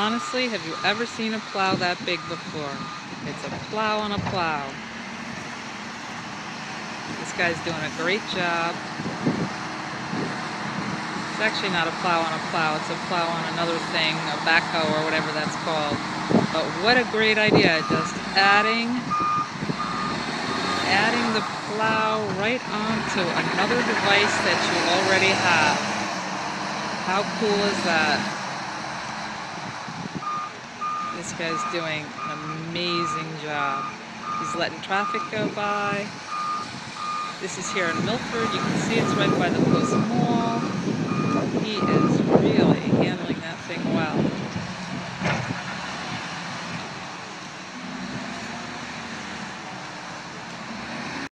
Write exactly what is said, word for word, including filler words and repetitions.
honestly, have you ever seen a plow that big before? It's a plow on a plow. This guy's doing a great job. It's actually not a plow on a plow, it's a plow on another thing, a backhoe or whatever that's called. But what a great idea, just adding, adding the plow right onto another device that you already have. How cool is that? This guy's doing an amazing job. He's letting traffic go by. This is here in Milford. You can see it's right by the Post Mall. He is really handling that thing well.